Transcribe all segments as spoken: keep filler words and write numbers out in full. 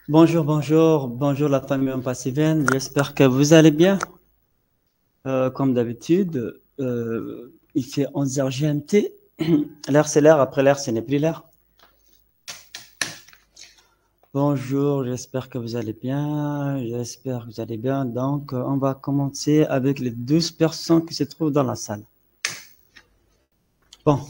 Bonjour, bonjour, bonjour la famille Ampassiven. J'espère que vous allez bien. Euh, comme d'habitude, euh, il fait onze heures G M T. L'heure, c'est l'heure. Après l'heure, ce n'est plus l'heure. Bonjour, j'espère que vous allez bien. J'espère que vous allez bien. Donc, euh, on va commencer avec les douze personnes qui se trouvent dans la salle. Bon.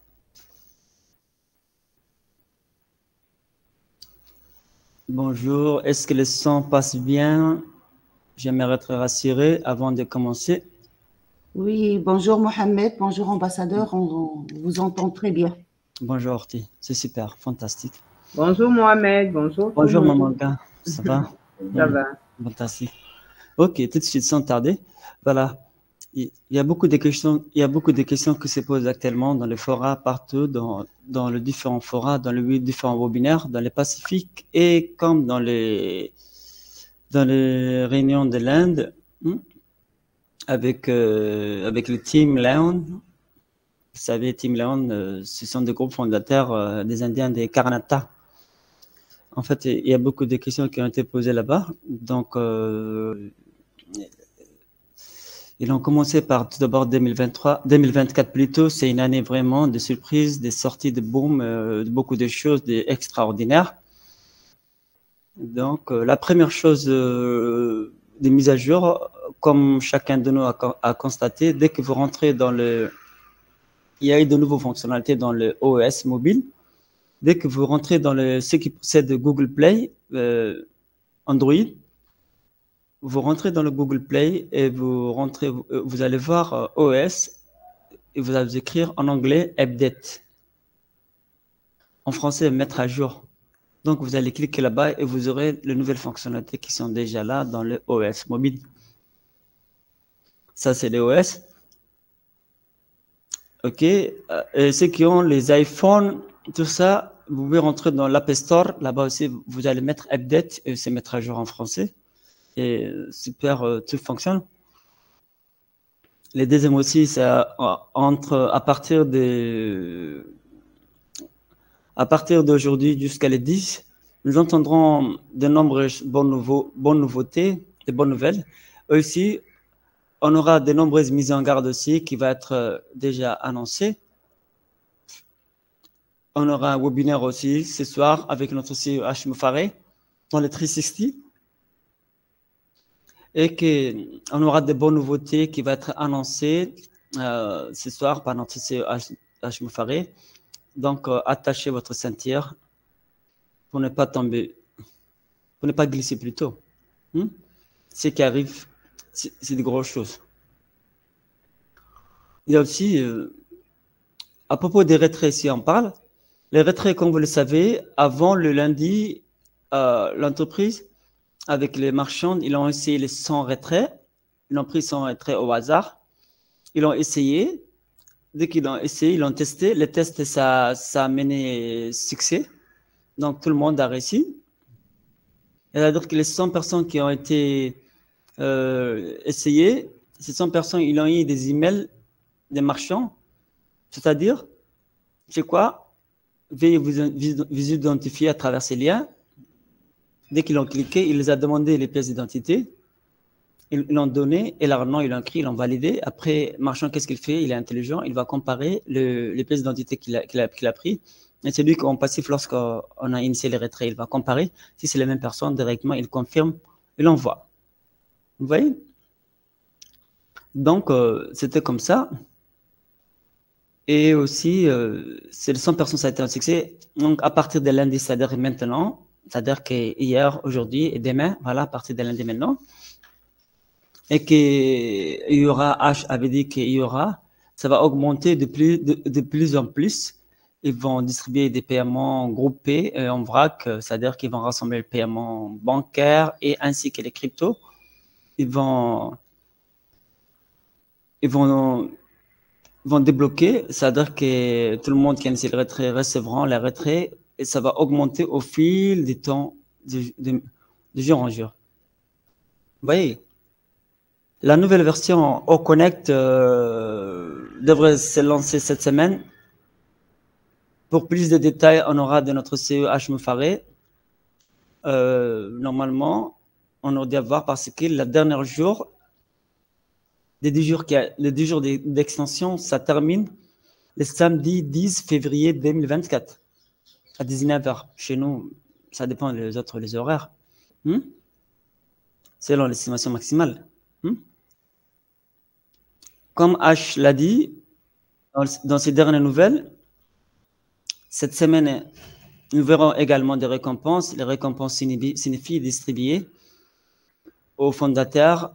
Bonjour, est-ce que le son passe bien? J'aimerais être rassuré avant de commencer. Oui, bonjour Mohamed, bonjour ambassadeur, on, on vous entend très bien. Bonjour Horty, c'est super, fantastique. Bonjour Mohamed, bonjour tout le Bonjour monde. Mamanga, ça va? Ça Hmm, va. fantastique. Ok, tout de suite, sans tarder. Voilà. Il y a beaucoup de questions, il y a beaucoup de questions qui se posent actuellement dans les forats partout, dans, dans les différents forats, dans les différents webinaires, dans les Pacifiques et comme dans les, dans les réunions de l'Inde, hmm, avec, euh, avec le Team Leon. Vous savez, Team Leon, euh, ce sont des groupes fondateurs euh, des Indiens des Karnataka. En fait, il y a beaucoup de questions qui ont été posées là-bas. Donc, euh, ils ont commencé par tout d'abord deux mille vingt-trois, deux mille vingt-quatre plutôt. C'est une année vraiment de surprises, des sorties de boom, euh, de beaucoup de choses extraordinaires. Donc, euh, la première chose euh, des mises à jour, comme chacun de nous a, a constaté, dès que vous rentrez dans le... Il y a eu de nouvelles fonctionnalités dans le O S mobile. Dès que vous rentrez dans le, ce qui possède Google Play, euh, Android, vous rentrez dans le Google Play et vous rentrez, vous, vous allez voir euh, O S et vous allez écrire en anglais update. En français, mettre à jour. Donc, vous allez cliquer là-bas et vous aurez les nouvelles fonctionnalités qui sont déjà là dans le O S mobile. Ça, c'est les O S. OK. Et ceux qui ont les iPhones, tout ça, vous pouvez rentrer dans l'App Store. Là-bas aussi, vous allez mettre update et c'est mettre à jour en français. Et super, euh, tout fonctionne. Les deuxièmes aussi, ça entre à partir de à partir d'aujourd'hui jusqu'à les dix, nous entendrons de nombreuses bonnes, nouveaux, bonnes nouveautés, de bonnes nouvelles. Aussi, on aura de nombreuses mises en garde aussi qui va être déjà annoncées. On aura un webinaire aussi ce soir avec notre C E O Hashim Faré dans le trois cent soixante. Et qu'on aura de bonnes nouveautés qui vont être annoncées euh, ce soir par notre C E O Hashim Faré. Donc, euh, attachez votre ceinture pour ne pas tomber, pour ne pas glisser plus tôt. Hmm? Ce qui arrive, c'est de grosses choses. Il y a aussi, euh, à propos des retraits, si on parle, les retraits, comme vous le savez, avant le lundi, euh, l'entreprise, avec les marchands, ils ont essayé les cent retraits. Ils ont pris cent retraits au hasard. Ils ont essayé. Dès qu'ils l'ont essayé, ils l'ont testé. Les tests, ça, ça a mené succès. Donc, tout le monde a réussi. C'est-à-dire que les cent personnes qui ont été euh, essayées, ces cent personnes, ils ont eu des emails des marchands. C'est-à-dire, c'est quoi? Veuillez vous, vous identifier à travers ces liens. Dès qu'ils ont cliqué, il les a demandé les pièces d'identité. Ils l'ont donné et leur nom, ils l'ont écrit, ils l'ont validé. Après, marchand, qu'est-ce qu'il fait? Il est intelligent, il va comparer le, les pièces d'identité qu'il a, qu'il a, qu'il a pris. Et c'est lui qu'en passif, lorsqu'on a initié les retraits, il va comparer. Si c'est les mêmes personnes, directement, il confirme et l'envoie. Vous voyez? Donc, euh, c'était comme ça. Et aussi, euh, c'est le cent personnes, ça a été un succès. Donc, à partir de lundi, c'est-à-dire maintenant, c'est-à-dire qu'hier, aujourd'hui et demain, voilà, à partir de lundi maintenant, et qu'il y aura, H avait dit qu'il y aura, ça va augmenter de plus, de, de plus en plus. Ils vont distribuer des paiements groupés euh, en vrac, c'est-à-dire qu'ils vont rassembler le paiement bancaire et ainsi que les cryptos. Ils vont, ils vont, ils vont débloquer, c'est-à-dire que tout le monde qui a initié le retrait recevront les retraits et ça va augmenter au fil du temps, de, de, de jour en jour. Vous voyez? La nouvelle version O-Connect euh, devrait se lancer cette semaine. Pour plus de détails, on aura de notre C E H Faré. euh, normalement, on aurait dû avoir parce que le dernier jour, les dix jours, les dix jours d'extension, ça termine le samedi dix février deux mille vingt-quatre à dix-neuf heures. Chez nous, ça dépend des autres les horaires. Hmm? Selon l'estimation maximale. Hmm? Comme H l'a dit dans, dans ses dernières nouvelles, cette semaine, nous verrons également des récompenses. Les récompenses signifient distribuer aux fondateurs.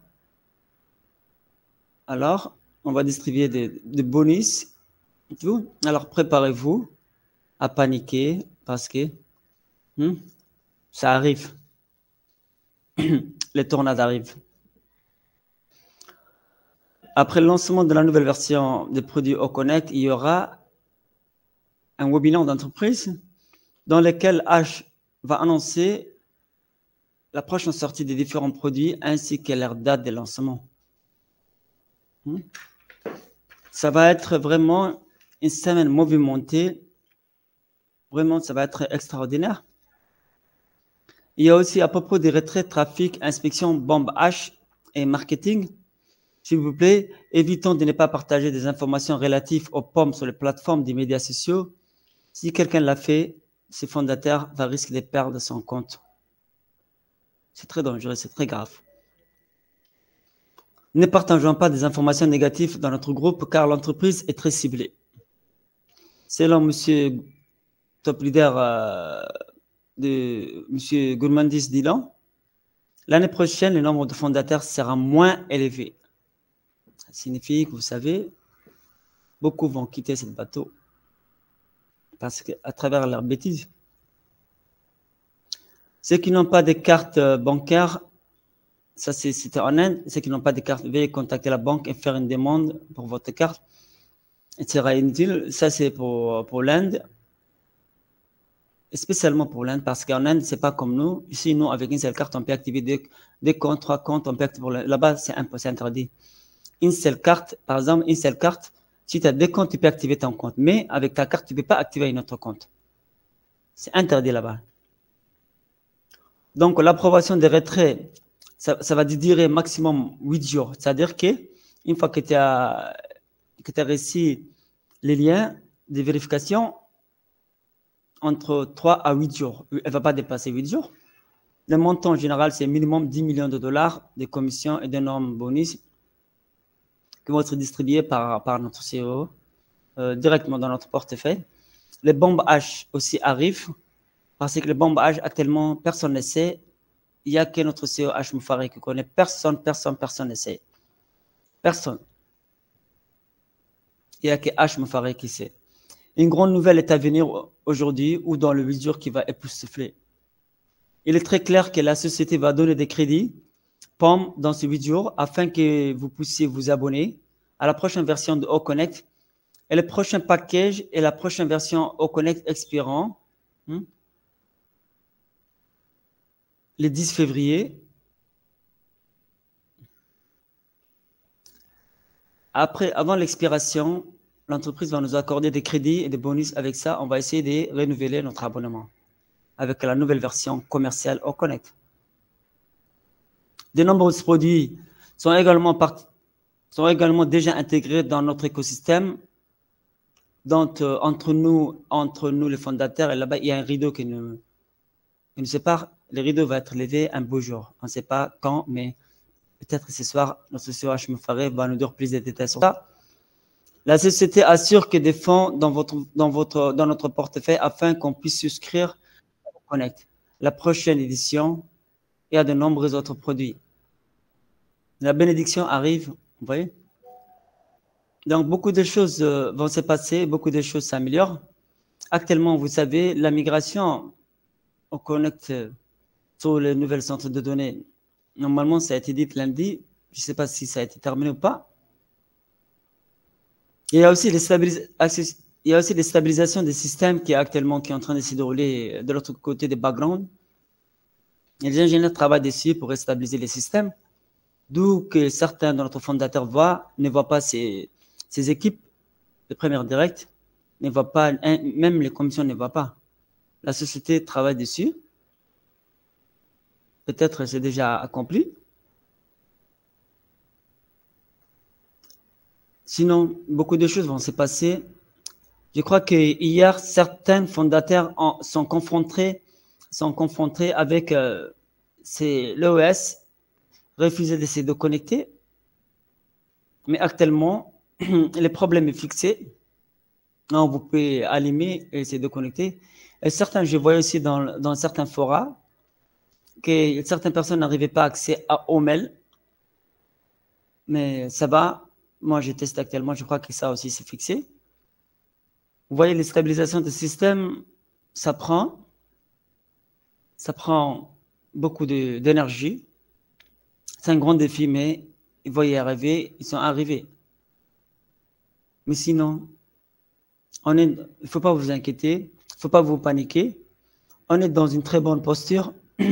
Alors, on va distribuer des, des bonus. Alors, préparez-vous à paniquer parce que hmm, ça arrive. Les tornades arrivent. Après le lancement de la nouvelle version des produits Oconnect, il y aura un webinaire d'entreprise dans lequel H va annoncer la prochaine sortie des différents produits ainsi que leur date de lancement. Ça va être vraiment une semaine mouvementée. Vraiment, ça va être extraordinaire. Il y a aussi à propos des retraits, trafic, inspection, bombe H et marketing. S'il vous plaît, évitons de ne pas partager des informations relatives aux pommes sur les plateformes des médias sociaux. Si quelqu'un l'a fait, ce fondateur va risquer de perdre son compte. C'est très dangereux, c'est très grave. Ne partageons pas des informations négatives dans notre groupe car l'entreprise est très ciblée. Selon M. Top Leader euh, de M. Gourmandis Dylan, l'année prochaine, le nombre de fondateurs sera moins élevé. Ça signifie que, vous savez, beaucoup vont quitter ce bateau parce qu'à travers leurs bêtises. Ceux qui n'ont pas de carte bancaire, ça c'était en Inde, ceux qui n'ont pas de carte, veuillez contacter la banque et faire une demande pour votre carte. Et sera inutile. Ça c'est pour, pour l'Inde. Spécialement pour l'Inde, parce qu'en Inde, c'est pas comme nous. Ici, nous, avec une seule carte, on peut activer deux, deux comptes, trois comptes, on peut activer pour là-bas, c'est interdit. Une seule carte, par exemple, une seule carte, si tu as deux comptes, tu peux activer ton compte. Mais avec ta carte, tu ne peux pas activer un autre compte. C'est interdit là-bas. Donc, l'approbation des retraits, ça, ça va durer maximum huit jours. C'est-à-dire qu'une fois que tu as, que tu as reçu les liens de vérification, entre trois à huit jours. Elle ne va pas dépasser huit jours. Le montant en général, c'est minimum dix millions de dollars de commissions et d'énormes bonus qui vont être distribués par, par notre C E O euh, directement dans notre portefeuille. Les bombes H aussi arrivent parce que les bombes H, actuellement, personne ne sait. Il n'y a que notre C E O H Moufaré qui connaît. Personne, personne, personne ne sait. Personne. Il n'y a que H Moufaré qui sait. Une grande nouvelle est à venir aujourd'hui ou dans le huit jours qui va époustoufler. Il est très clair que la société va donner des crédits P O M dans ces huit jours afin que vous puissiez vous abonner à la prochaine version de Oconnect et le prochain package et la prochaine version Oconnect expirant hmm, le dix février. Après, avant l'expiration, l'entreprise va nous accorder des crédits et des bonus. Avec ça, on va essayer de renouveler notre abonnement avec la nouvelle version commerciale Oconnect. De nombreux produits sont également, part... sont également déjà intégrés dans notre écosystème. Donc, euh, entre nous, entre nous les fondateurs, et là-bas, il y a un rideau qui nous, qui nous sépare. Le rideau va être levé un beau jour. On ne sait pas quand, mais peut-être ce soir, notre C E O H Moufaré va nous dire plus de détails sur ça. La société assure que des fonds dans, votre, dans, votre, dans notre portefeuille afin qu'on puisse souscrire à Oconnect. La prochaine édition, il y a de nombreux autres produits. La bénédiction arrive, vous voyez. Donc, beaucoup de choses euh, vont se passer, beaucoup de choses s'améliorent. Actuellement, vous savez, la migration Oconnect euh, sur les nouvelles centres de données, normalement, ça a été dit lundi. Je ne sais pas si ça a été terminé ou pas. Il y a aussi les, il y a aussi les stabilisations des systèmes qui est actuellement qui est en train de se dérouler de l'autre côté des backgrounds. Et les ingénieurs travaillent dessus pour stabiliser les systèmes. D'où que certains de notre fondateurs voient, ne voient pas ces, ces équipes de première directe, ne voient pas, même les commissions ne voient pas. La société travaille dessus. peut-être c'est déjà accompli. Sinon, beaucoup de choses vont se passer. Je crois que hier, certains fondateurs en, sont confrontés, sont confrontés avec euh, l'O S, refusé de se déconnecter. Mais actuellement, le problème est fixé. Non, vous pouvez allumer et se déconnecter. Et certains, je vois aussi dans, dans certains forats que certaines personnes n'arrivaient pas à accéder aux mails. Mais ça va. Moi, je teste actuellement. Je crois que ça aussi, c'est fixé. Vous voyez, les stabilisations de système, ça prend, ça prend beaucoup d'énergie. C'est un grand défi, mais ils vont y arriver. Ils sont arrivés. Mais sinon, on est, il ne faut pas vous inquiéter, il ne faut pas vous paniquer. On est dans une très bonne posture.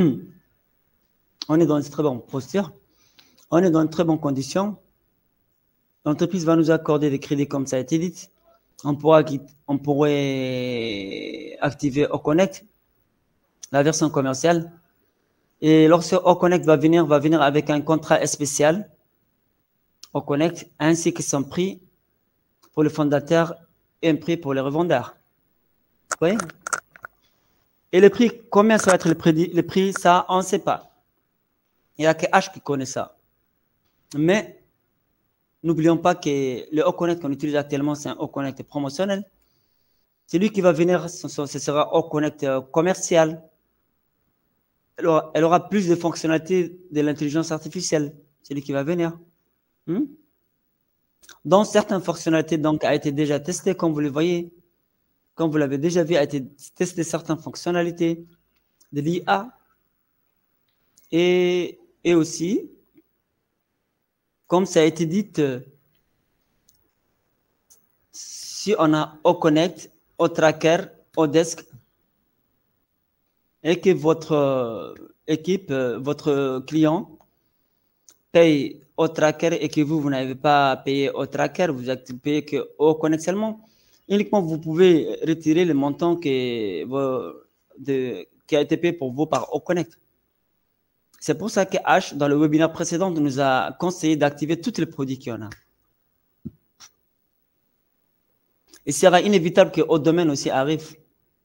On est dans une très bonne posture. On est dans une très bonne condition. L'entreprise va nous accorder des crédits comme ça a été dit. On, pourra, on pourrait activer OConnect, la version commerciale. Et lorsque OConnect va venir, va venir avec un contrat spécial, OConnect, ainsi que son prix pour le fondateur et un prix pour les revendeurs. Vous voyez? Et le prix, combien ça va être le prix, le prix ça, on ne sait pas. Il n'y a que H qui connaît ça. Mais n'oublions pas que le OConnect qu'on utilise actuellement, c'est un OConnect promotionnel. Celui qui va venir, ce sera OConnect commercial. Elle aura, elle aura plus de fonctionnalités de l'intelligence artificielle. Celui qui va venir. Hmm? Dans certaines fonctionnalités, donc, a été déjà testé, comme vous le voyez. Comme vous l'avez déjà vu, a été testé certaines fonctionnalités de l'I A. Et, et aussi, comme ça a été dit, si on a OConnect, OTracker, ODesk, et que votre équipe, votre client paye OTracker et que vous, vous n'avez pas payé OTracker, vous avez payé que OConnect seulement, uniquement vous pouvez retirer le montant que, de, qui a été payé pour vous par OConnect. C'est pour ça que H, dans le webinaire précédent, nous a conseillé d'activer tous les produits qu'il y en a. Il sera inévitable que au domaine aussi arrive.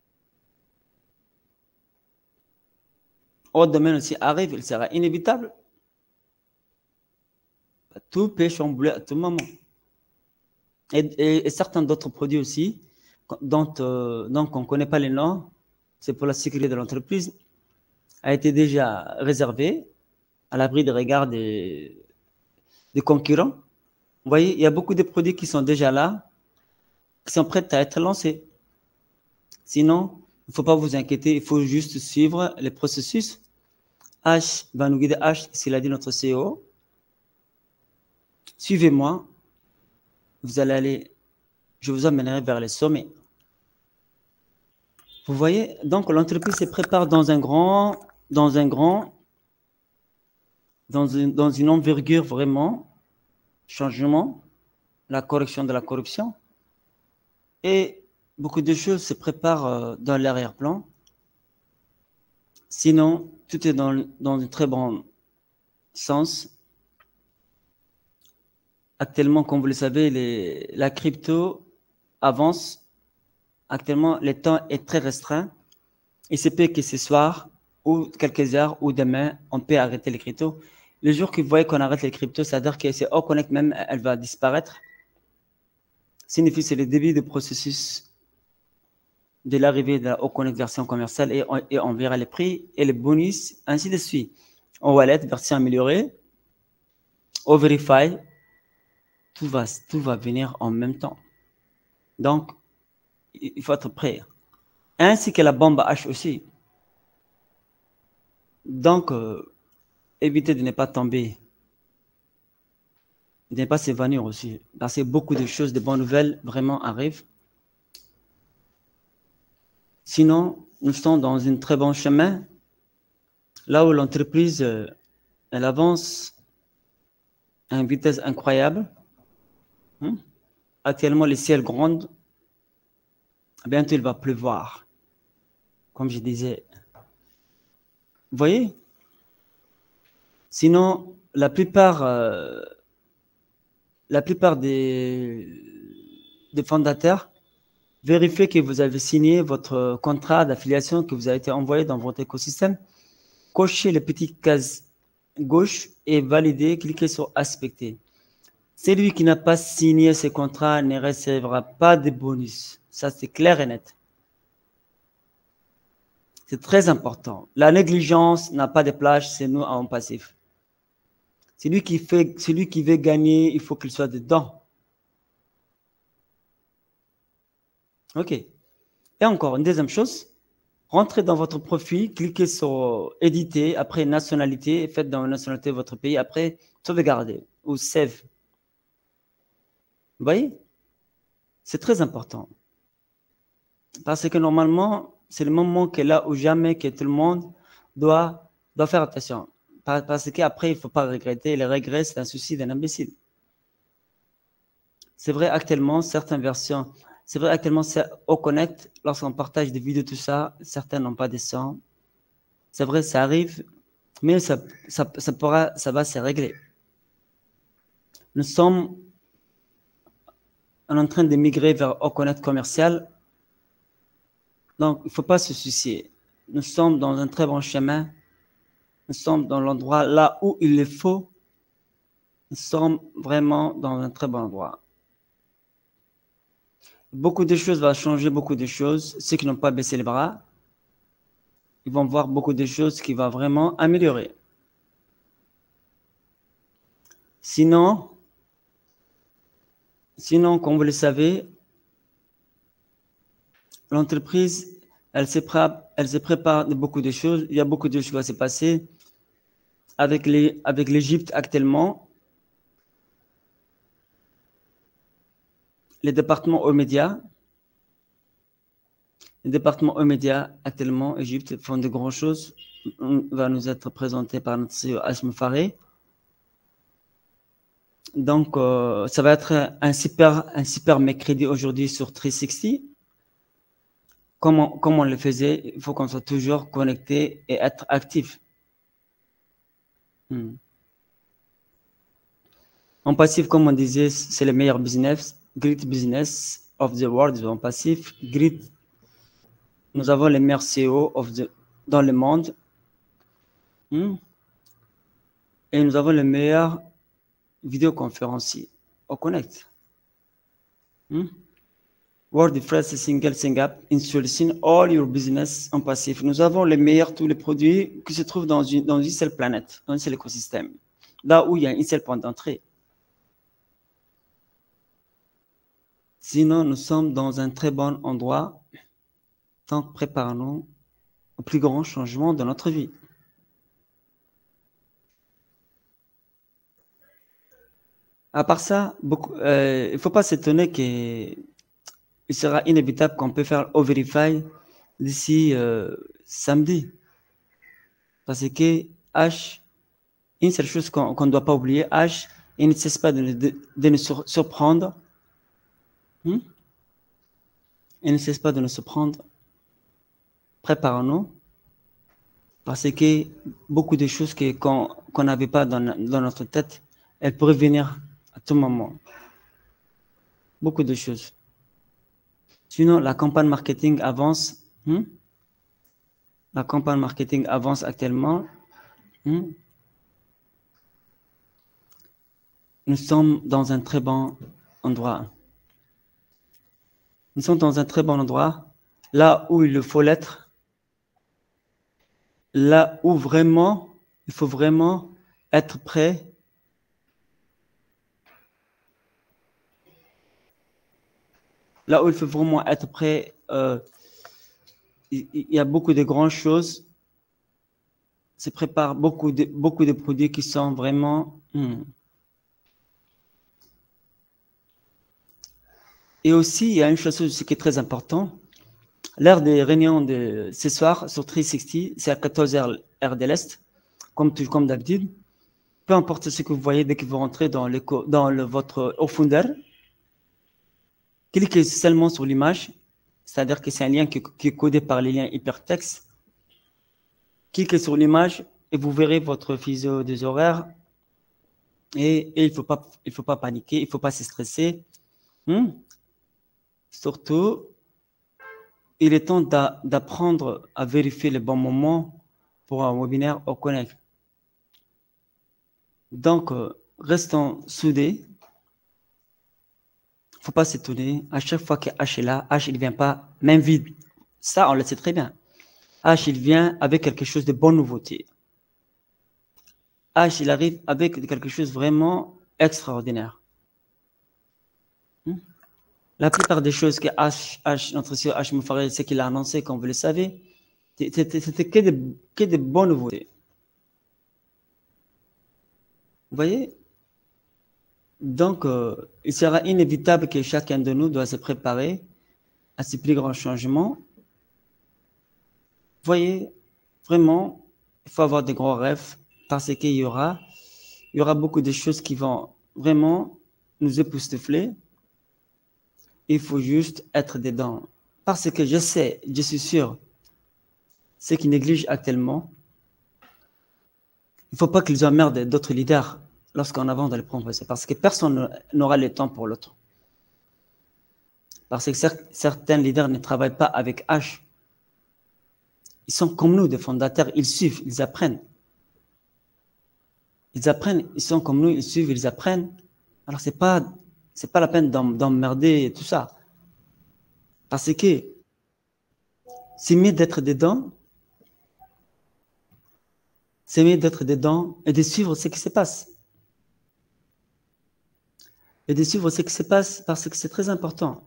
Au domaine aussi arrive, il sera inévitable. Tout peut chambouler à tout moment. Et, et, et certains d'autres produits aussi, dont, euh, donc on ne connaît pas les noms, c'est pour la sécurité de l'entreprise, a été déjà réservé à l'abri des regards des, des concurrents. Vous voyez, il y a beaucoup de produits qui sont déjà là, qui sont prêts à être lancés. Sinon, il ne faut pas vous inquiéter, il faut juste suivre les processus. H va nous guider, H, s'il a dit notre C E O. Suivez-moi, vous allez aller, je vous emmènerai vers les sommets. Vous voyez, donc l'entreprise se prépare dans un grand, dans un grand, dans une, dans une envergure vraiment, changement, la correction de la corruption. Et beaucoup de choses se préparent dans l'arrière-plan. Sinon, tout est dans, dans un très bon sens. Actuellement, comme vous le savez, les, la crypto avance. Actuellement, le temps est très restreint. Il se peut que ce soir, ou quelques heures, ou demain, on peut arrêter les cryptos. Le jour que vous voyez qu'on arrête les cryptos, c'est-à-dire que c'est OConnect même, elle va disparaître. Signifie que c'est le début du processus de l'arrivée de la OConnect version commerciale et on, et on verra les prix et les bonus, ainsi de suite. En wallet, version améliorée, au Verify, tout va, tout va venir en même temps. Donc, il faut être prêt. Ainsi que la bombe H aussi. Donc, euh, évitez de ne pas tomber, de ne pas s'évanouir aussi. Parce que beaucoup de choses, de bonnes nouvelles vraiment arrivent. Sinon, nous sommes dans un très bon chemin, là où l'entreprise, euh, elle avance à une vitesse incroyable. Hein? Actuellement, le ciel gronde. Bientôt, il va pleuvoir, comme je disais. Vous voyez? Sinon, la plupart, euh, la plupart des, des fondateurs vérifiez que vous avez signé votre contrat d'affiliation que vous a été envoyé dans votre écosystème. Cochez les petites cases gauche et validez, cliquez sur inspecter. Celui qui n'a pas signé ce contrat ne recevra pas de bonus. Ça, c'est clair et net. C'est très important. La négligence n'a pas de plage, c'est nous en passif. Celui qui fait, celui qui veut gagner, il faut qu'il soit dedans. OK. Et encore, une deuxième chose, rentrez dans votre profil, cliquez sur éditer, après nationalité, faites dans la nationalité de votre pays, après sauvegarder ou save. Vous voyez? C'est très important. Parce que normalement, c'est le moment que là où jamais que tout le monde doit, doit faire attention. Parce qu'après, il ne faut pas regretter. Le regret, c'est un souci d'un imbécile. C'est vrai actuellement, certaines versions, c'est vrai actuellement, au Connect, lorsqu'on partage des vidéos, tout ça, certains n'ont pas de son. C'est vrai, ça arrive, mais ça, ça, ça, pourra, ça va se régler. Nous sommes en train de migrer vers au Connect commercial. Donc, il ne faut pas se soucier. Nous sommes dans un très bon chemin. Nous sommes dans l'endroit là où il le faut. Nous sommes vraiment dans un très bon endroit. Beaucoup de choses vont changer, beaucoup de choses. Ceux qui n'ont pas baissé les bras, ils vont voir beaucoup de choses qui vont vraiment améliorer. Sinon, sinon, comme vous le savez, l'entreprise, elle se prépare, elle se prépare de beaucoup de choses. Il y a beaucoup de choses qui vont se passer avec les, avec l'Égypte actuellement. Les départements aux médias, les départements aux médias actuellement, Égypte, font de grandes choses. On va nous être présenté par notre C E O Hachem Faré. Donc, euh, ça va être un super, un super mercredi aujourd'hui sur trois cent soixante. Comme on, comme on le faisait, il faut qu'on soit toujours connecté et être actif. Hmm. En passif, comme on disait, c'est le meilleur business. Great business of the world en passif. Great. Nous avons les meilleurs C E O of the, dans le monde. Hmm. Et nous avons les meilleurs vidéoconférenciers au Connect. Hmm. World first single thing up, introducing all your business en passif. Nous avons les meilleurs, tous les produits qui se trouvent dans une, dans une seule planète, dans un seul écosystème. Là où il y a une seule point d'entrée. Sinon, nous sommes dans un très bon endroit. Donc, préparons-nous au plus grand changement de notre vie. À part ça, beaucoup, euh, il ne faut pas s'étonner qu'il sera inévitable qu'on peut faire au verify d'ici euh, samedi. Parce que H, une seule chose qu'on ne doit pas oublier, H, il ne cesse pas de, de, de nous sur, surprendre. Hmm? Il ne cesse pas de nous surprendre. Préparons-nous. Parce que beaucoup de choses qu'on qu'on n'avait pas dans, dans notre tête, elles pourraient venir à tout moment. Beaucoup de choses. Sinon, la campagne marketing avance. Hmm? La campagne marketing avance actuellement. Hmm? Nous sommes dans un très bon endroit. Nous sommes dans un très bon endroit, là où il faut l'être, là où vraiment, il faut vraiment être prêt. Là où il faut vraiment être prêt, euh, il, il y a beaucoup de grandes choses. Se prépare beaucoup de, beaucoup de produits qui sont vraiment... Hmm. Et aussi, il y a une chose aussi qui est très importante. L'heure des réunions de ce soir sur trois cent soixante, c'est à quatorze heures heure de l'Est, comme, comme d'habitude. Peu importe ce que vous voyez dès que vous rentrez dans, le, dans le, votre Ofounder, cliquez seulement sur l'image, c'est-à-dire que c'est un lien qui, qui est codé par les liens hypertextes. Cliquez sur l'image et vous verrez votre physio des horaires. Et, et il ne faut pas, il faut pas paniquer, il ne faut pas se stresser. Hmm? Surtout, il est temps d'apprendre à vérifier les bons moments pour un webinaire au Connect. Donc, euh, restons soudés. Il ne faut pas s'étonner. À chaque fois que H est là, H, il ne vient pas même vide. Ça, on le sait très bien. H, il vient avec quelque chose de bonne nouveauté. H, il arrive avec quelque chose vraiment extraordinaire. Hmm? La plupart des choses que H, H notre sœur H Moufarel, c'est qu'il a annoncé, comme vous le savez, c'était que de, que de bonnes nouveautés. Vous voyez? Donc, euh, il sera inévitable que chacun de nous doit se préparer à ces plus grands changements. Vous voyez, vraiment, il faut avoir des grands rêves parce qu'il y aura, il y aura beaucoup de choses qui vont vraiment nous époustoufler. Il faut juste être dedans. Parce que je sais, je suis sûr, ceux qui négligent actuellement, il ne faut pas qu'ils emmerdent d'autres leaders lorsqu'on avance dans le progrès. Parce que personne n'aura le temps pour l'autre. Parce que certains leaders ne travaillent pas avec H. Ils sont comme nous, des fondateurs, ils suivent, ils apprennent. Ils apprennent, ils sont comme nous, ils suivent, ils apprennent. Alors, ce n'est pas, c'est pas la peine d'emmerder et tout ça. Parce que c'est mieux d'être dedans, c'est mieux d'être dedans et de suivre ce qui se passe. Et de suivre ce qui se passe parce que c'est très important.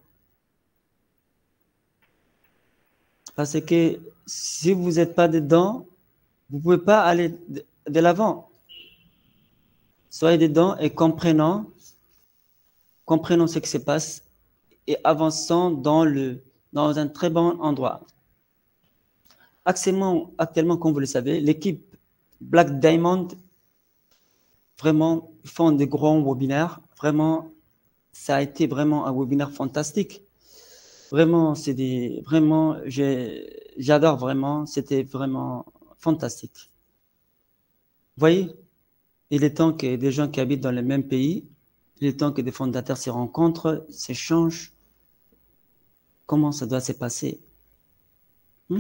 Parce que si vous n'êtes pas dedans, vous ne pouvez pas aller de, de l'avant. Soyez dedans et comprenons, comprenons ce qui se passe et avançons dans, le, dans un très bon endroit. Actuellement, actuellement comme vous le savez, l'équipe Black Diamond vraiment font des grands webinaires. Vraiment, ça a été vraiment un webinaire fantastique. Vraiment, c'est des, vraiment, j'adore vraiment, c'était vraiment fantastique. Vous voyez, il est temps que des gens qui habitent dans le même pays, il est temps que des fondateurs se rencontrent, s'échangent. Comment ça doit se passer? Hmm?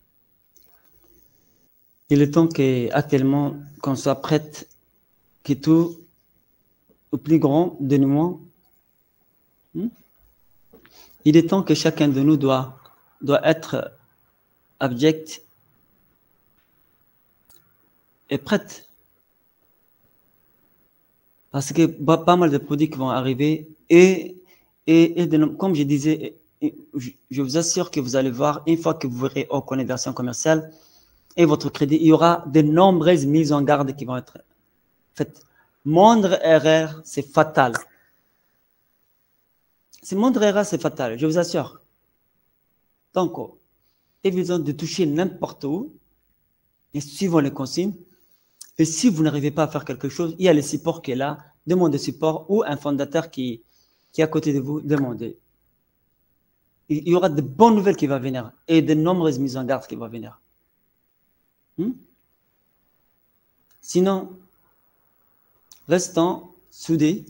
Il est temps qu'actuellement, qu'on soit prête, que tout au plus grand dénouement. Hmm? Il est temps que chacun de nous doit, doit être abject et prête. Parce que pas mal de produits qui vont arriver et, et, et de, comme je disais, je vous assure que vous allez voir, une fois que vous verrez au Connect version commerciale et votre crédit, il y aura de nombreuses mises en garde qui vont être faites. Moindre erreur, c'est fatal. C'est moindre erreur, c'est fatal, je vous assure. Donc, évitons de toucher n'importe où et suivons les consignes. Et si vous n'arrivez pas à faire quelque chose, il y a le support qui est là, demandez support ou un fondateur qui, qui est à côté de vous, demandez. Il y aura de bonnes nouvelles qui vont venir et de nombreuses mises en garde qui vont venir. Hmm? Sinon, restons soudés.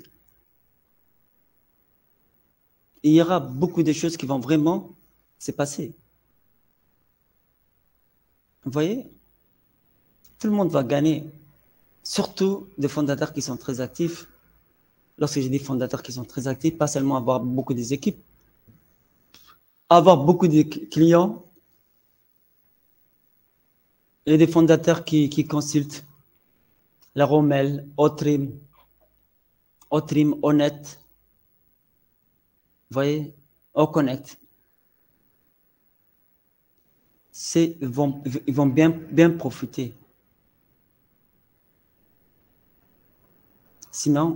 Il y aura beaucoup de choses qui vont vraiment se passer. Vous voyez? Tout le monde va gagner. Surtout des fondateurs qui sont très actifs. Lorsque j'ai des fondateurs qui sont très actifs, pas seulement avoir beaucoup des équipes, avoir beaucoup de clients et des fondateurs qui, qui consultent la Rommel, Otrim, Otrim, Honnête, vous voyez, au Connect. Ils vont, ils vont bien, bien profiter. Sinon,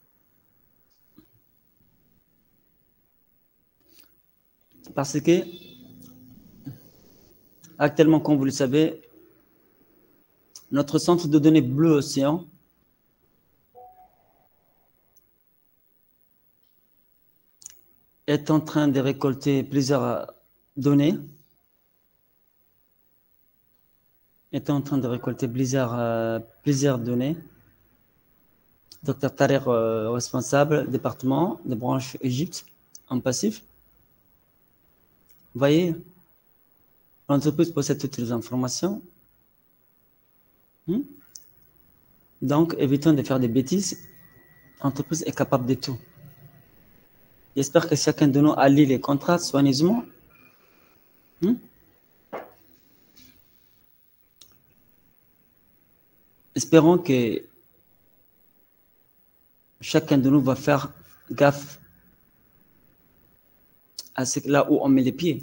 parce que actuellement, comme vous le savez, notre centre de données Bleu Océan est en train de récolter plusieurs données était en train de récolter plusieurs, euh, plusieurs données. Docteur Tariq, euh, responsable département de branche Égypte en passif. Vous voyez, l'entreprise possède toutes les informations. Hmm? Donc, évitons de faire des bêtises. L'entreprise est capable de tout. J'espère que chacun de nous a lu les contrats soigneusement. Hmm? Espérons que chacun de nous va faire gaffe à ce, là où on met les pieds.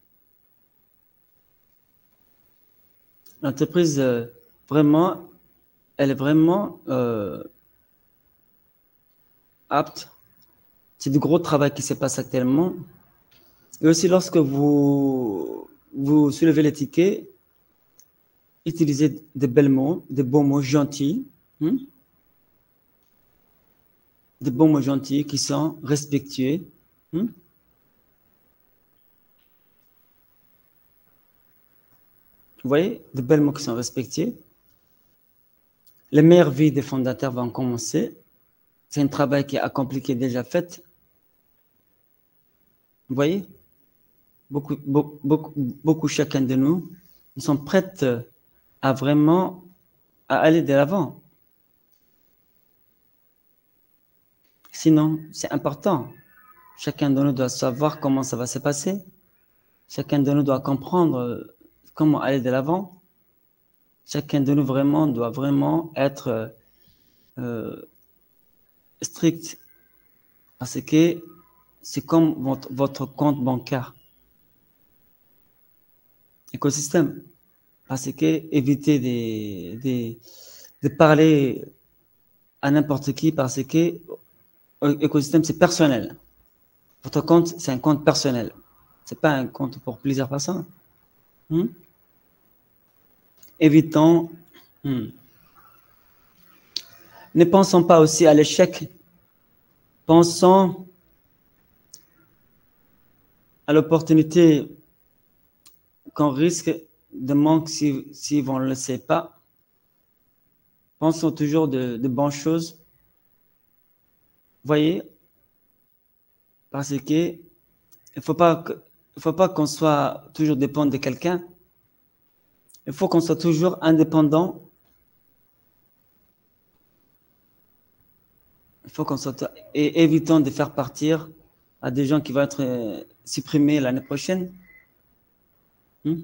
L'entreprise, euh, vraiment, elle est vraiment euh, apte. C'est du gros travail qui se passe actuellement. Et aussi, lorsque vous, vous soulevez les tickets, utilisez de belles mots, de beaux mots gentils, hein? De bons mots gentils qui sont respectueux. Hein? Vous voyez, de belles mots qui sont respectueux. Les meilleures vies des fondateurs vont commencer. C'est un travail qui est accompli, qui est déjà fait. Vous voyez, beaucoup, beaucoup, beaucoup, beaucoup chacun de nous, nous sommes prêts à vraiment à aller de l'avant. Sinon, c'est important. Chacun de nous doit savoir comment ça va se passer. Chacun de nous doit comprendre comment aller de l'avant. Chacun de nous vraiment doit vraiment être euh, strict parce que c'est comme votre, votre compte bancaire. Écosystème. Parce que éviter de, de, de parler à n'importe qui parce que écosystème, c'est personnel. Votre compte, c'est un compte personnel. Ce n'est pas un compte pour plusieurs personnes. Hmm? Évitons. Hmm. Ne pensons pas aussi à l'échec. Pensons à l'opportunité qu'on risque de manquer si, si on ne le sait pas. Pensons toujours de, de bonnes choses. Voyez, parce que il faut pas que, il faut pas qu'on soit toujours dépendant de quelqu'un. Il faut qu'on soit toujours indépendant. Il faut qu'on soit et évitons de faire partir à des gens qui vont être euh, supprimés l'année prochaine. Hmm?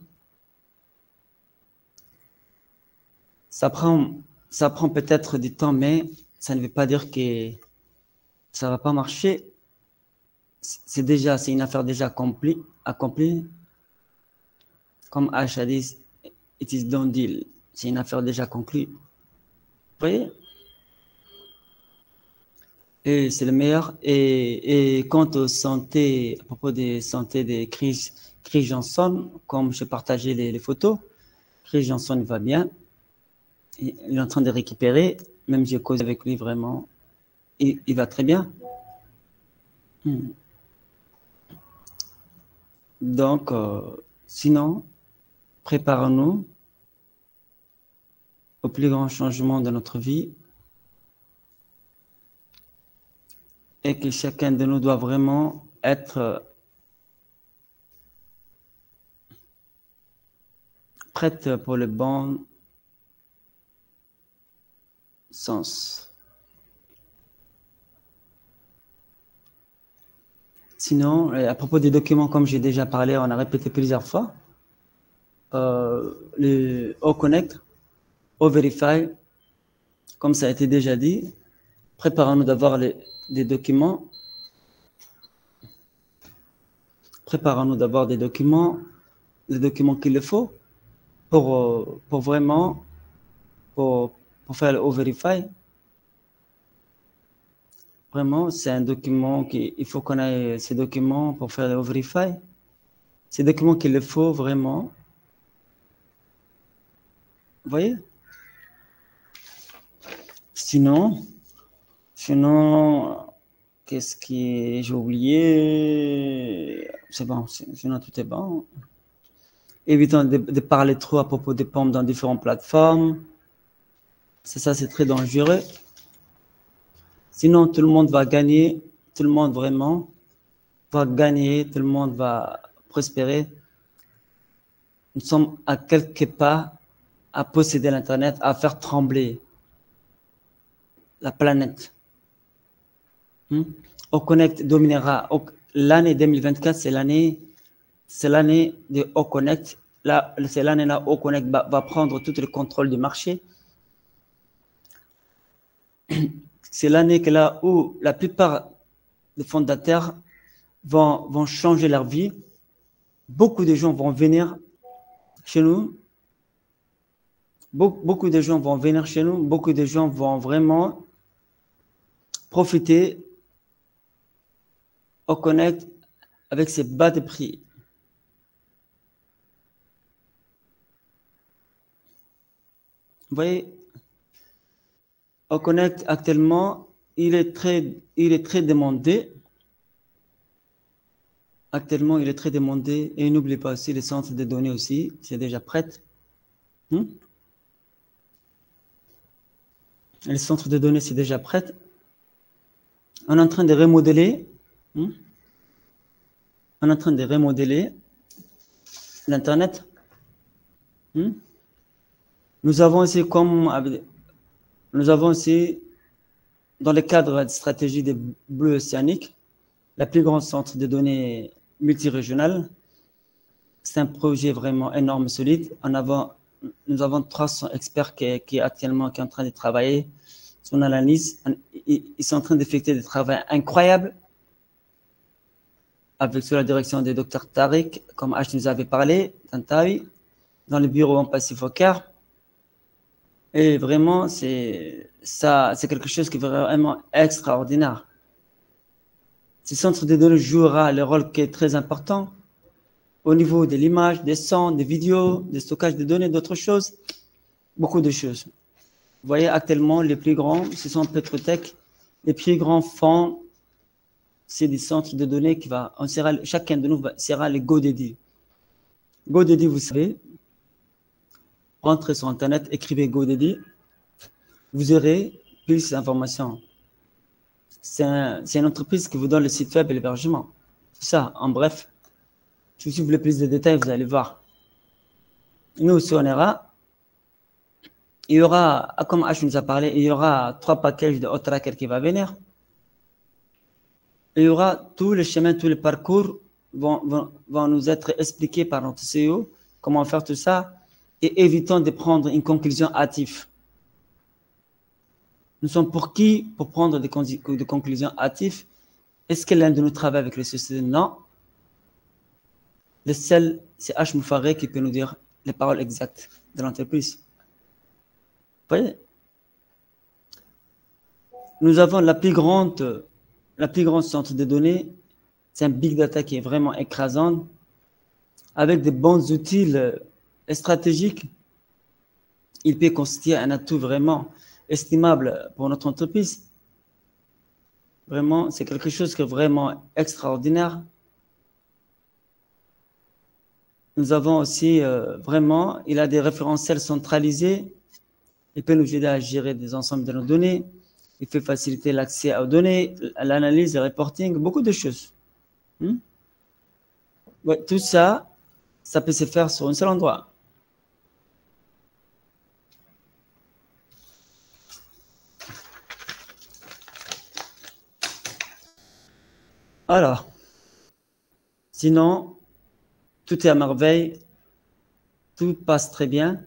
Ça prend, ça prend peut-être du temps, mais ça ne veut pas dire que ça va pas marcher. C'est déjà, c'est une affaire déjà accomplie, accomplie. Comme H a dit, it is done deal. C'est une affaire déjà conclue. Vous voyez? Et c'est le meilleur. Et, et quant aux santé, à propos des santé des Chris, Chris Johnson, comme je partageais les, les photos, Chris Johnson va bien. Il est en train de récupérer. Même j'ai causé avec lui vraiment. Il, il va très bien. Hmm. Donc, euh, sinon, préparons-nous au plus grand changement de notre vie et que chacun de nous doit vraiment être prête pour le bon sens. Sinon, à propos des documents, comme j'ai déjà parlé, on a répété plusieurs fois, euh, le O-Connect, O-Verify, comme ça a été déjà dit, préparons-nous d'avoir des documents, préparons-nous d'avoir des documents, les documents qu'il faut pour, pour vraiment, pour, pour faire le O-Verify. Vraiment, c'est un document qu'il faut qu'on ait ces documents pour faire le O-Verify. Ces documents qu'il faut vraiment. Vous voyez? Sinon, sinon, qu'est-ce que j'ai oublié? C'est bon, sinon tout est bon. évitons de, de parler trop à propos des pommes dans différentes plateformes. C'est ça, c'est très dangereux. Sinon, tout le monde va gagner, tout le monde vraiment va gagner, tout le monde va prospérer. Nous sommes à quelques pas à posséder l'Internet, à faire trembler la planète. Hmm? Oconnect dominera. L'année deux mille vingt-quatre, c'est l'année, c'est l'année de Oconnect. Là, c'est l'année là où Oconnect va, va prendre tout le contrôle du marché. C'est l'année que là où la plupart des fondateurs vont, vont changer leur vie. Beaucoup de gens vont venir chez nous. Beaucoup de gens vont venir chez nous. Beaucoup de gens vont vraiment profiter au Connect avec ses bas de prix. Vous voyez, au Connect actuellement, il est très, il est très demandé. Actuellement, il est très demandé. Et n'oubliez pas aussi les centres de données aussi, c'est déjà prêt. Hmm? Les centres de données, c'est déjà prêt. On est en train de remodeler. Hmm? On est en train de remodeler l'Internet. Hmm? Nous avons aussi, comme nous avons aussi, dans le cadre de la stratégie des Bleus océaniques, la plus grande centre de données multirégional. C'est un projet vraiment énorme, solide. En avant, nous avons trois cents experts qui, qui actuellement qui sont en train de travailler sur l'analyse. Ils, ils sont en train d'effectuer des travaux incroyables avec sous la direction du docteur Tariq, comme H nous avait parlé, Tantawi, dans le bureau en Pacific Fokker. Et vraiment, c'est ça, c'est quelque chose qui est vraiment extraordinaire. Ce centre de données jouera le rôle qui est très important au niveau de l'image, des sons, des vidéos, des stockages de données, d'autres choses, beaucoup de choses. Vous voyez, actuellement, les plus grands, ce sont Petrotech. Les plus grands fonds, c'est des centres de données qui va, on sera, chacun de nous va, sera le GoDaddy. GoDaddy, vous savez, rentrez sur Internet, écrivez GoDaddy, vous aurez plus d'informations. C'est un, une entreprise qui vous donne le site web et l'hébergement. C'est ça, en bref. Si vous voulez plus de détails, vous allez voir. Nous aussi, on ira. Il y aura, comme H nous a parlé, il y aura trois packages de hot tracker qui vont venir. Il y aura tous les chemins, tous les parcours vont, vont, vont nous être expliqués par notre C E O, comment faire tout ça, et évitons de prendre une conclusion hâtive. Nous sommes pour qui? Pour prendre des, des conclusions hâtives. Est-ce que l'un de nous travaille avec les sociétés? Non. Le seul, c'est H. Moufaré qui peut nous dire les paroles exactes de l'entreprise. Vous voyez? Nous avons la plus grande, la plus grande centre de données. C'est un big data qui est vraiment écrasant, avec de bons outils stratégiques. Il peut constituer un atout vraiment estimable pour notre entreprise. Vraiment, c'est quelque chose qui est vraiment extraordinaire. Nous avons aussi euh, vraiment, il a des référentiels centralisés. Il peut nous aider à gérer des ensembles de nos données. Il fait faciliter l'accès aux données, l'analyse, le reporting, beaucoup de choses. Hmm? Ouais, tout ça, ça peut se faire sur un seul endroit. Alors, sinon, tout est à merveille, tout passe très bien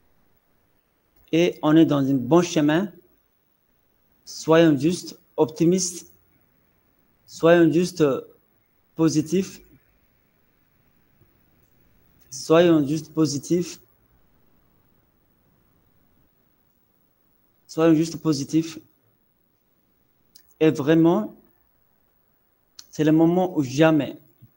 et on est dans un bon chemin. Soyons juste optimistes, soyons juste positifs, soyons juste positifs, soyons juste positifs et vraiment, c'est le moment où jamais,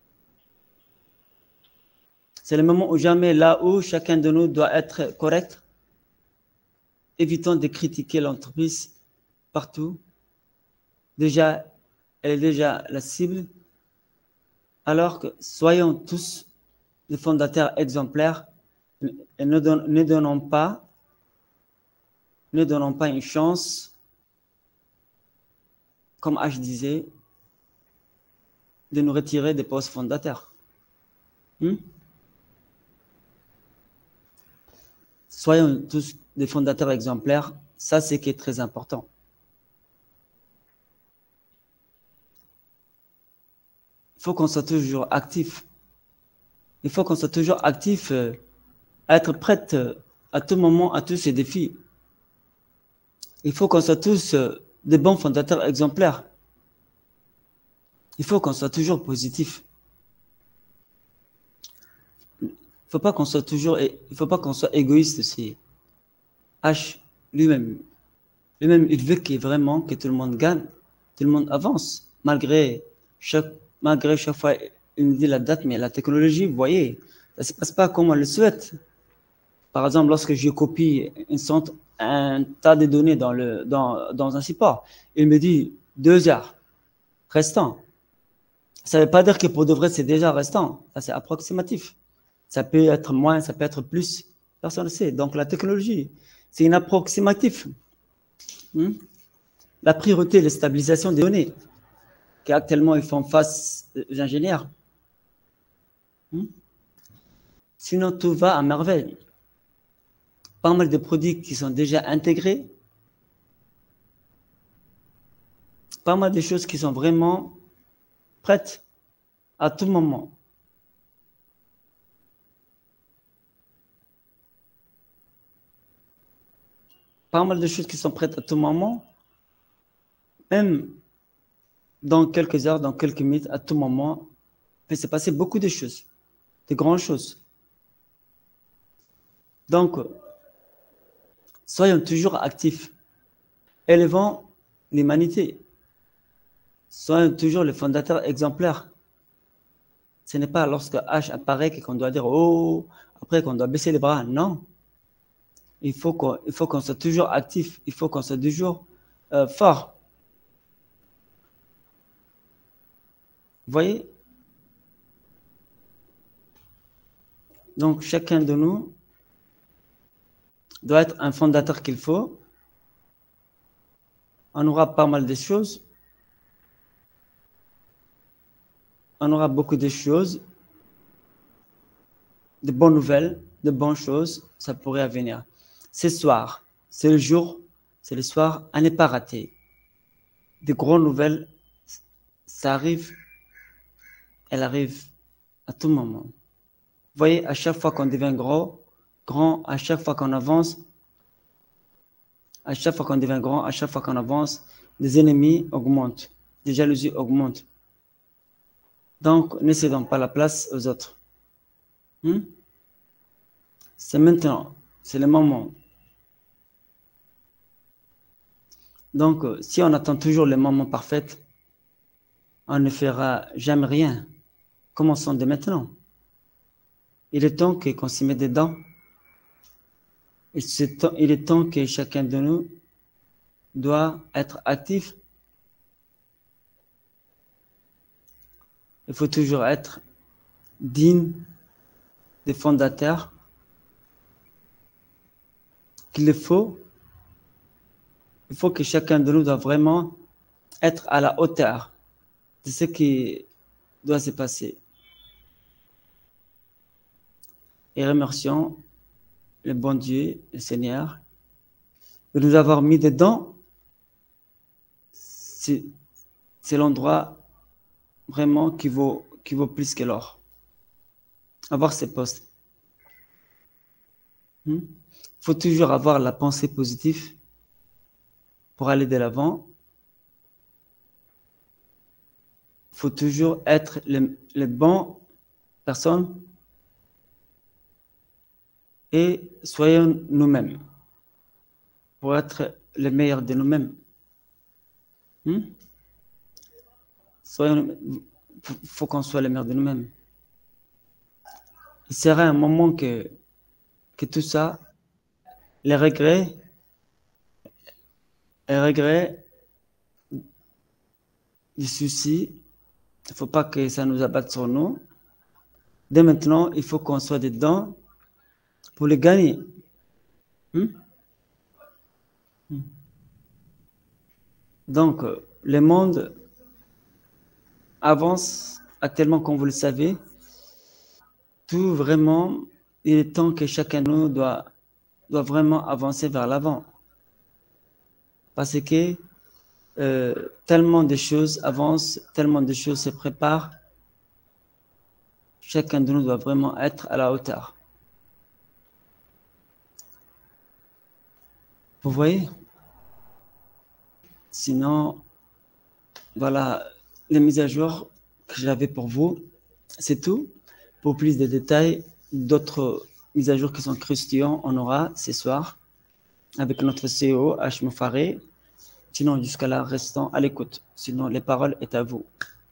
c'est le moment où jamais, là où chacun de nous doit être correct. Évitons de critiquer l'entreprise partout. Déjà, elle est déjà la cible. Alors que soyons tous des fondateurs exemplaires et ne, don, ne donnons pas, ne donnons pas une chance, comme H disait, de nous retirer des postes fondateurs. Hmm? Soyons tous des fondateurs exemplaires, ça c'est ce qui est très important. Il faut qu'on soit toujours actif. Il faut qu'on soit toujours actif, euh, à être prête euh, à tout moment à tous ces défis. Il faut qu'on soit tous euh, des bons fondateurs exemplaires. Il faut qu'on soit toujours positif. Il faut pas qu'on soit toujours, il faut pas qu'on soit égoïste aussi. H lui-même, lui-même, il veut que vraiment que tout le monde gagne, tout le monde avance, malgré chaque, malgré chaque fois, il me dit la date, mais la technologie, vous voyez, ça ne se passe pas comme on le souhaite. Par exemple, lorsque je copie une centre, un tas de données dans, le, dans, dans un support, il me dit deux heures restant. Ça ne veut pas dire que pour de vrai, c'est déjà restant. Ça, c'est approximatif. Ça peut être moins, ça peut être plus. Personne ne sait. Donc, la technologie, c'est une approximatif. Hmm? La priorité, la stabilisation des données qu'actuellement ils font face aux ingénieurs. Hmm? Sinon, tout va à merveille. Pas mal de produits qui sont déjà intégrés. Pas mal de choses qui sont vraiment prêtes à tout moment. Pas mal de choses qui sont prêtes à tout moment. Même dans quelques heures, dans quelques minutes, à tout moment, il peut se passer beaucoup de choses, de grandes choses. Donc, soyons toujours actifs. Élevons l'humanité. Soyons toujours les fondateurs exemplaires. Ce n'est pas lorsque H apparaît qu'on doit dire « Oh », après qu'on doit baisser les bras. Non. Il faut qu'on il faut qu'on soit toujours actif. Il faut qu'on soit toujours euh, fort. Vous voyez? Donc, chacun de nous doit être un fondateur qu'il faut. On aura pas mal de choses. On aura beaucoup de choses, de bonnes nouvelles, de bonnes choses, ça pourrait venir. Ce soir, c'est le jour, c'est le soir, à ne pas rater. De grandes nouvelles, ça arrive, elle arrive à tout moment. Vous voyez, à chaque fois qu'on devient gros, grand, à chaque fois qu'on avance, à chaque fois qu'on devient grand, à chaque fois qu'on avance, les ennemis augmentent, les jalousies augmentent. Donc, ne cédons pas la place aux autres. Hmm? C'est maintenant, c'est le moment. Donc, si on attend toujours le moment parfait, on ne fera jamais rien. Commençons dès maintenant. Il est temps qu'on s'y mette dedans. Il est temps que chacun de nous doit être actif. Il faut toujours être digne des fondateurs qu'il le faut. Il faut que chacun de nous doit vraiment être à la hauteur de ce qui doit se passer. Et remercions le bon Dieu, le Seigneur, de nous avoir mis dedans. C'est l'endroit vraiment qui vaut, qui vaut plus que l'or. Avoir ces postes. Il hmm? faut toujours avoir la pensée positive pour aller de l'avant. Il faut toujours être les, les bonnes personnes et soyons nous-mêmes pour être les meilleurs de nous-mêmes. Hmm? Soyons, il faut qu'on soit les meilleurs de nous-mêmes. Il sera un moment que, que tout ça, les regrets, les regrets, les soucis, il ne faut pas que ça nous abatte sur nous. Dès maintenant, il faut qu'on soit dedans pour les gagner. Hmm? Hmm. Donc, euh, le monde avance actuellement, comme vous le savez. Tout vraiment, il est temps que chacun de nous doit, doit vraiment avancer vers l'avant. Parce que euh, tellement de choses avancent, tellement de choses se préparent. Chacun de nous doit vraiment être à la hauteur. Vous voyez? Sinon, voilà les mises à jour que j'avais pour vous. C'est tout. Pour plus de détails, d'autres mises à jour qui sont croustillantes, on aura ce soir avec notre C E O, H. Mofaré. Sinon, jusqu'à là, restons à l'écoute. Sinon, les paroles est à vous.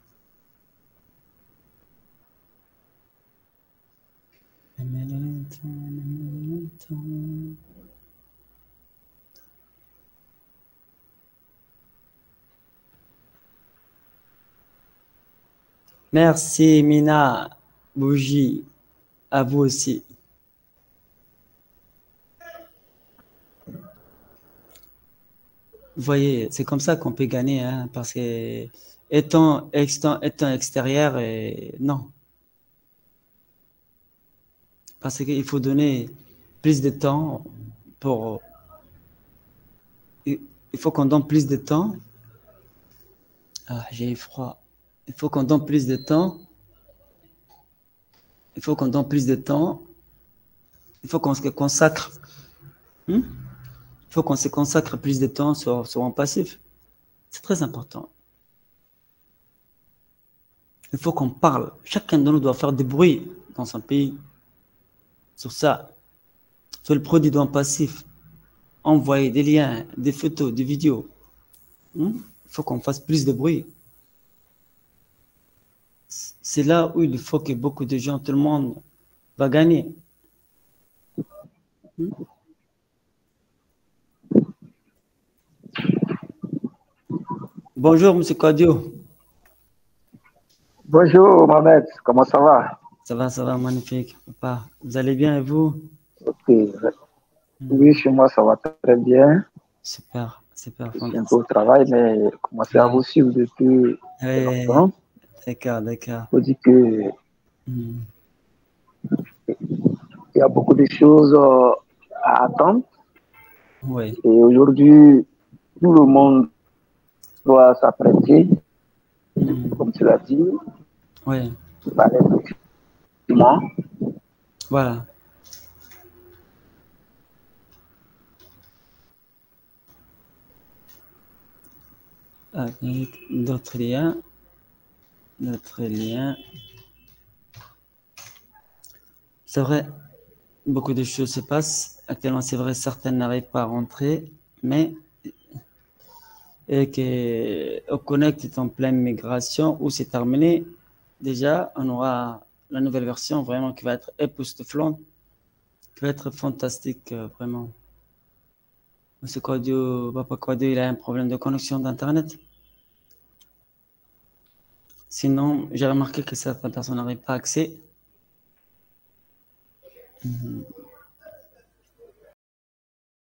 Merci, Mina Bougie. À vous aussi. Vous voyez, c'est comme ça qu'on peut gagner, hein, parce que étant, étant, étant extérieur, et non. Parce qu'il faut donner plus de temps pour... Il faut qu'on donne plus de temps. Ah, j'ai froid. Il faut qu'on donne plus de temps. Il faut qu'on donne plus de temps. Il faut qu'on se consacre. Hmm? Il faut qu'on se consacre plus de temps sur, sur un passif. C'est très important. Il faut qu'on parle. Chacun de nous doit faire du bruit dans son pays. Sur ça. Sur le produit d'un passif. Envoyer des liens, des photos, des vidéos. Hmm? Il faut qu'on fasse plus de bruit. C'est là où il faut que beaucoup de gens, tout le monde va gagner. Hmm? Bonjour, M. Kwadio. Bonjour Mohamed, comment ça va? Ça va, ça va, magnifique. Papa, vous allez bien et vous? Ok. Oui, chez moi ça va très bien. Super, super, Je suis un peu fantastique. au travail, mais j'ai commencé à vous suivre depuis Ouais, longtemps. d'accord, d'accord. Il faut dire que Hmm. il y a beaucoup de choses euh, à attendre. Oui, Et aujourd'hui, tout le monde doit s'apprêter, hmm. comme tu l'as dit, Oui, par les documents. voilà. Avec d'autres liens, d'autres liens. C'est vrai, beaucoup de choses se passent. Actuellement, c'est vrai, certaines n'arrivent pas à rentrer, mais et que au Connect est en pleine migration ou c'est terminé, déjà, on aura la nouvelle version vraiment qui va être époustouflante, qui va être fantastique, euh, vraiment. Monsieur Quadio, Papa Quadio, il a un problème de connexion d'Internet. Sinon, j'ai remarqué que certaines personnes n'arrivent pas à accès. Mhm.